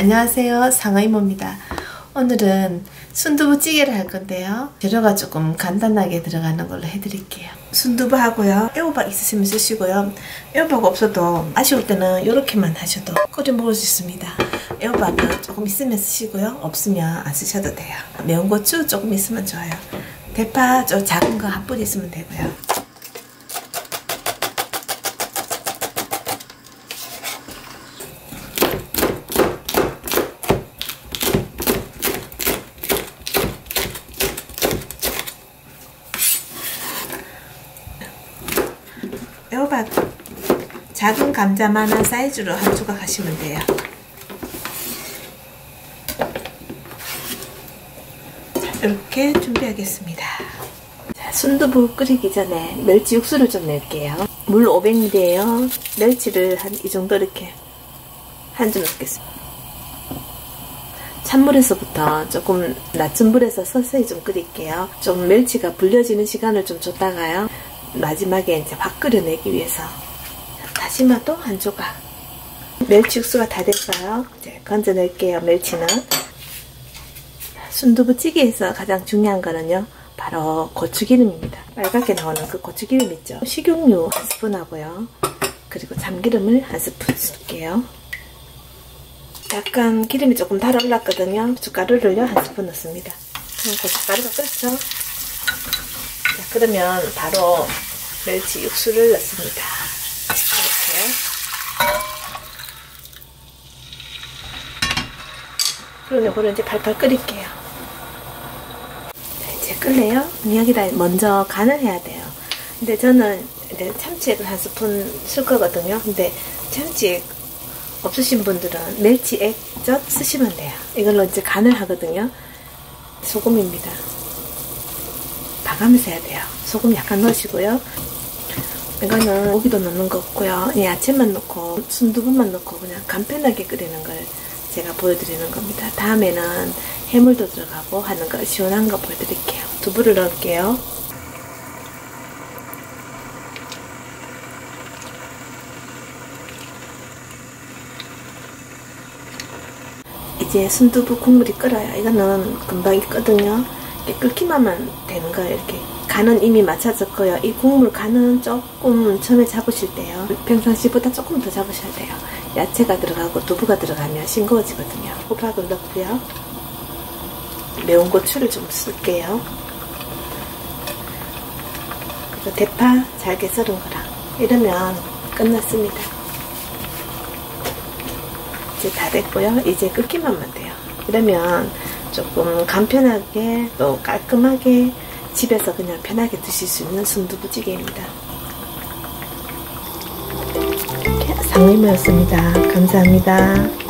안녕하세요, 상어이모입니다. 오늘은 순두부찌개를 할 건데요. 재료가 조금 간단하게 들어가는 걸로 해드릴게요. 순두부 하고요, 애호박 있으시면 쓰시고요. 애호박 없어도 아쉬울 때는 이렇게만 하셔도 끓여 먹을 수 있습니다. 애호박은 조금 있으면 쓰시고요, 없으면 안 쓰셔도 돼요. 매운 고추 조금 있으면 좋아요. 대파 좀 작은 거 한 뿌리 있으면 되고요. 애호박 작은 감자만한 사이즈로 한 조각 하시면 돼요. 자, 이렇게 준비하겠습니다. 자, 순두부 끓이기 전에 멸치 육수를 좀 낼게요. 물 500ml예요. 멸치를 한 이 정도 이렇게 한 줌 넣겠습니다. 찬물에서부터 조금 낮은 불에서 서서히 좀 끓일게요. 좀 멸치가 불려지는 시간을 좀 줬다가요, 마지막에 이제 확 끓여내기 위해서 다시마도 한 조각. 멸치 육수가 다 됐어요. 이제 건져낼게요. 멸치는. 순두부찌개에서 가장 중요한 거는요, 바로 고추기름입니다. 빨갛게 나오는 그 고추기름 있죠. 식용유 한 스푼 하고요, 그리고 참기름을 한 스푼 쓸게요. 약간 기름이 조금 달아올랐거든요. 고춧가루를요 한 스푼 넣습니다. 그럼 고춧가루가 끓죠. 자, 그러면 바로 멸치 육수를 넣습니다. 이렇게. 그럼 이거를 이제 팔팔 끓일게요. 자, 이제 끓네요. 여기다 먼저 간을 해야 돼요. 근데 저는 이제 참치액을 한 스푼 쓸 거거든요. 근데 참치액 없으신 분들은 멸치액젓 쓰시면 돼요. 이걸로 이제 간을 하거든요. 소금입니다. 봐가면서 해야 돼요. 소금 약간 넣으시고요. 이거는 고기도 넣는 거 없고요. 야채만 넣고 순두부만 넣고 그냥 간편하게 끓이는 걸 제가 보여드리는 겁니다. 다음에는 해물도 들어가고 하는 거 시원한 거 보여드릴게요. 두부를 넣을게요. 이제 순두부 국물이 끓어요. 이거는 금방 익거든요. 끓기만 하면 되는 거예요. 이렇게 간은 이미 맞춰졌고요. 이 국물 간은 조금 처음에 잡으실 때요, 평상시보다 조금 더 잡으셔야 돼요. 야채가 들어가고 두부가 들어가면 싱거워지거든요. 호박을 넣고요, 매운 고추를 좀 쓸게요. 그리고 대파 잘게 썰은 거랑. 이러면 끝났습니다. 이제 다 됐고요. 이제 끓기만 하면 돼요. 이러면 조금 간편하게 또 깔끔하게 집에서 그냥 편하게 드실 수 있는 순두부찌개입니다. 상어이모였습니다. 감사합니다.